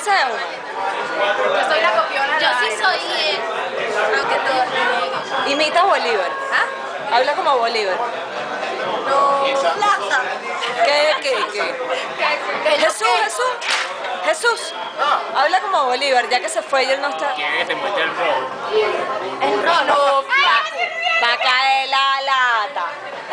hace Euma? Yo soy la copiona. Yo sí soy aunque todos me neguen. Imita a Bolívar. ¿Ah? Habla como Bolívar. No. Plaza. ¿Qué? Jesús. Habla como Bolívar, ya que se fue y él no está. ¿Quién es que te muestra el robo? El rono. Va a caer la lata.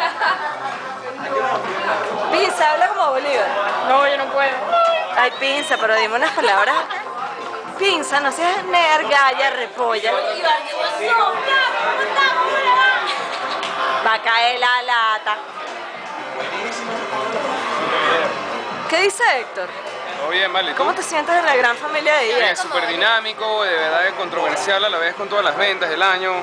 Pinza, habla como Bolívar. No, yo no puedo. Ay, Pinza, pero dime unas palabras. Pinza, no seas nergalla, repolla. Va a caer la lata. ¿Qué dice Héctor? Todo bien, vale. ¿tú? ¿Cómo te sientes en la gran familia de Bien, ella? súper dinámico, de verdad es controversial a la vez con todas las ventas del año.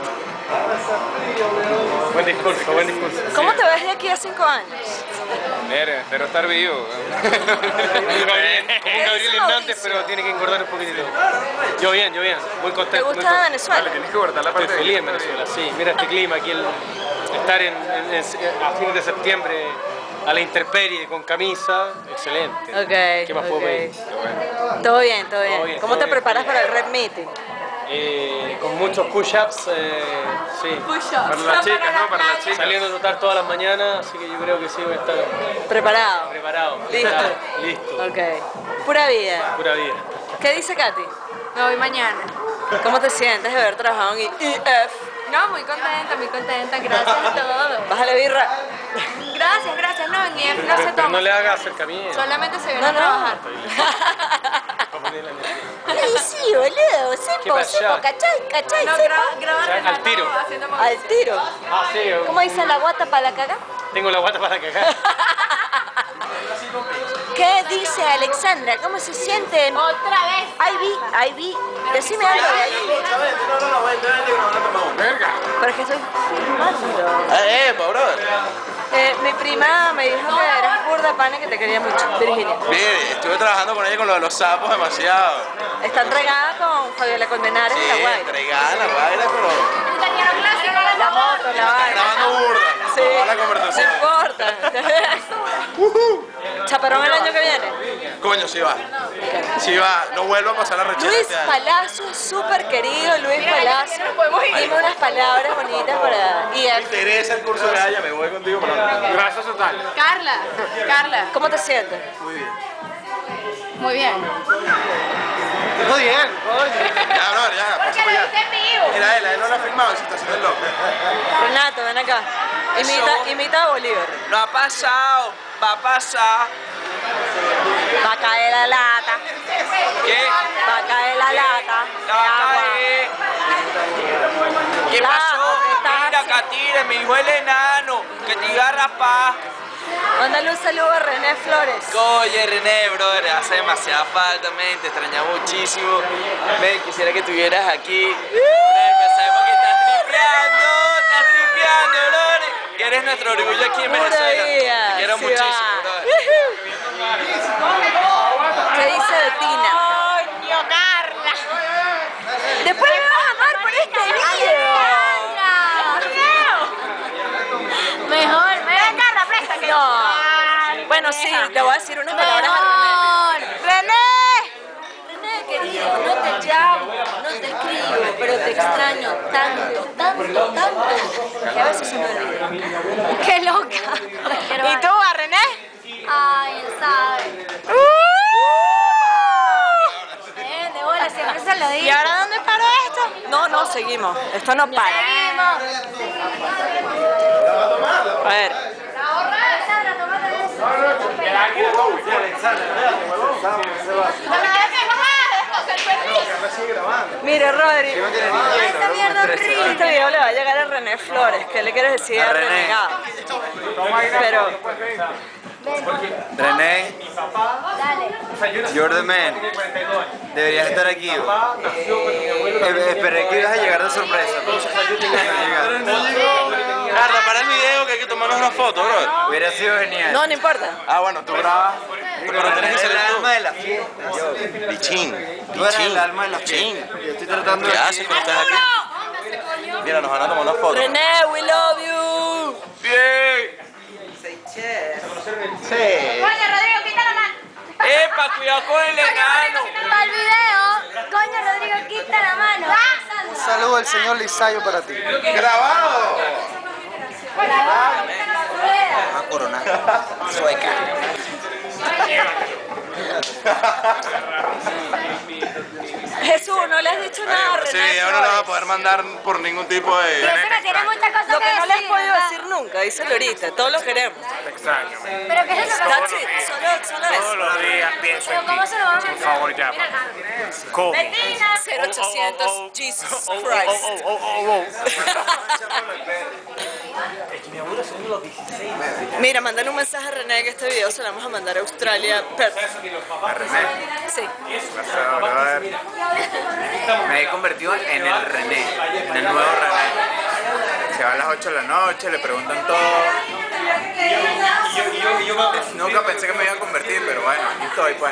Buen discurso, buen discurso. ¿Cómo te ves de aquí a 5 años? Mira, espero estar vivo. Como un Gabriel Hernández, pero tiene que engordar un poquitito. Yo bien, muy contento. ¿Te muy gusta contento. Venezuela? Tienes que guardar la Estoy parte feliz en Venezuela, sí. Mira este clima aquí, estar a fines de septiembre a la intemperie con camisa, excelente. Ok. ¿Qué más puedo pedir? Todo bien, todo Todo bien. bien, ¿Cómo todo te bien. preparas para el Red Meeting? Con muchos push-ups, sí. Para las chicas, ¿no? Para las chicas. Saliendo a trotar todas las mañanas, así que yo creo que sí voy a estar ¿Preparado? preparado. ¿Listo? Listo. Ok. Pura vida. Pura vida. ¿Qué dice Katy? Me voy mañana. ¿Cómo te sientes de haber trabajado en IF? No, muy contenta. Gracias a todos. Bájale birra. Gracias. No, en IEF no se Pero toma. no le hagas acercamiento. Solamente se viene No, a no. trabajar. Sí, boludo. ¿Qué pasó? ¿Cachai? No, graban Al tiro. haciendo Al tiro. Ah, sí. ¿Cómo dicen la guata para la caga? Tengo la guata para cagar. ¿Qué dice Alexandra? ¿Cómo se sienten? Otra vez. Ivy, decime algo de ahí. Verga. Pero es que estoy filmando. Brother. Mi prima me dijo que eras burda pana y que te quería mucho, Virginia. Bien, estuve trabajando con ella con lo de los sapos demasiado. Está entregada con Fabiola Colmenares Sí, en la guay. entregada la vaina, pero Italiano clásico, La moto, la está vaina. grabando burda. Sí, Toda la no conversación. importa. ¿Chaparrón el año que viene? Coño, sí va. Sí va. No vuelvo a pasar la rechera Luis este año. Palacio, súper querido Luis Palacio. Dime unas palabras bonitas para Me IF. interesa el curso que haya, me voy contigo para Gracias total. Carla. ¿Cómo te sientes? Muy bien. Muy bien. Muy bien, coño. Ya, bro, ya. Pasa por allá. vivo. Mira, él no lo ha filmado y se está haciendo el loco. Renato, ven acá. Imita a Bolívar. No ha pasado, va a pasar. Va a caer la lata. ¿Qué? Va a caer la lata. de agua. ¿Qué La, pasó? ¿qué estás Mira, haciendo? Catira, me dijo el enano, que te iba a raspar. Mándale un saludo a René Flores. Oye, René, brother, hace demasiada falta, men, te extrañaba muchísimo. Men, quisiera que estuvieras aquí. Men, sabemos que estás tripeando, brother. Que eres nuestro orgullo aquí en Pura Venezuela. vida, Te quiero sí muchísimo, va. brother. ¿Qué dice de Tina? Coño, Carla. Después me vas a amar por este video. Mejor. Carla, presta que No. Bueno, sí, le voy a decir unas palabras a René. René, querido, no te llamo, no te escribo, pero te extraño tanto, que a veces se me olvida. Qué loca. ¿Y tú, a René? Ay, él sabe. De bola, siempre se lo digo. ¿Y ahora dónde paró esto? No, seguimos. Esto no para. Seguimos. A ver. Alexandra, tómate eso. Mire, Rodri, Esta mierda horrible. este video le va a llegar a René Flores. ¿Qué le quieres decir a René. Renegado? Pero, René, Dale. you're the man. Deberías estar aquí. Esperé que ibas a llegar de sorpresa. Carla, para el video que hay que tomarnos una foto, bro. Hubiera sido genial. no importa. Ah, bueno, tú grabas. Pero tenés que ser el alma de la fiesta. Bichín. Tú eres el alma de la fiesta. Yo estoy tratando de... ¿Qué haces cuando estás aquí? Mira, nos van a tomar una foto. René, we love you. Bien. Sí. Coño, Rodrigo, quita la mano. ¡Epa! cuidado con el enano. Para el video, coño, Rodrigo, quita la mano. Un saludo del señor Lisayo para ti. ¡Grabado! Vamos a coronar. Sueca. Jesús, no le has dicho nada, Sí, René. ahora no vas a poder mandar por ningún tipo de... Eso no tiene muchas cosas Lo que no le has decir, podido ¿verdad? decir nunca, díselo ahorita, todos lo queremos. Te extraño. Pero ¿qué es eso? That's it, solo Todos eso. los días pienso Pero en ti. ¿cómo se lo vamos a Por favor, llama. ¿Cómo? 0800, Jesus Christ. Mira, mándale un mensaje a René que este video se lo vamos a mandar a Australia. A René. Sí. Pasado, brother. Me he convertido en el René, en el nuevo René. Se va a las 8 de la noche, le preguntan todo. Nunca pensé que me iba a convertir, pero bueno, aquí estoy, pues.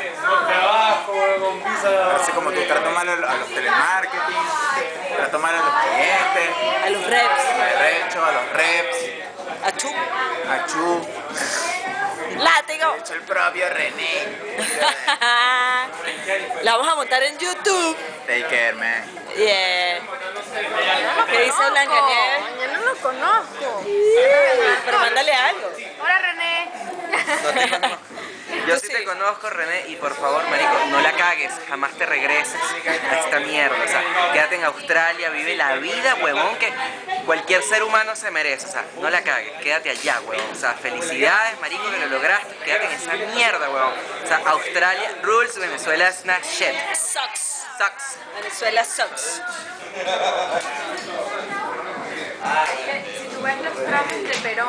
Así como tú trato mal a los telemarketing, trato mal a los clientes, A los reps. derecho, a los reps, Achú. a Chu, Látigo. el propio René. La vamos a montar en YouTube. Take care, man. Yeah. ¿Qué dice Blancanieves? Yo no lo conozco. Pero mándale algo. Hola, René. Yo sí te conozco, René, y por favor, marico, no la cagues, jamás te regreses a esta mierda, o sea, quédate en Australia, vive la vida, huevón, que cualquier ser humano se merece, o sea, no la cagues, quédate allá, huevón, o sea, felicidades, marico, que lo lograste, quédate en esa mierda, huevón, o sea, Australia rules, Venezuela es una shit, Sucks. sucks. Venezuela sucks. Si tú ves los trajes de Perón,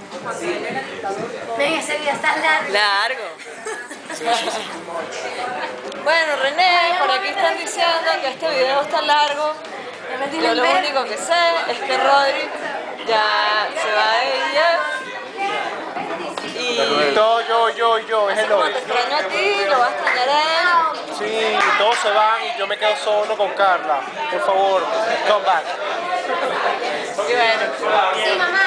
ven, ese video está largo. Largo. Bueno, René, por aquí están diciendo que este video está largo. Yo lo único que sé es que Rodri ya se va de ella. Y Yo, es el como hoy. te extraño a ti, lo va a extrañar a él. Sí, todos se van y yo me quedo solo con Carla. Por favor, come back. Y bueno. Sí, mamá.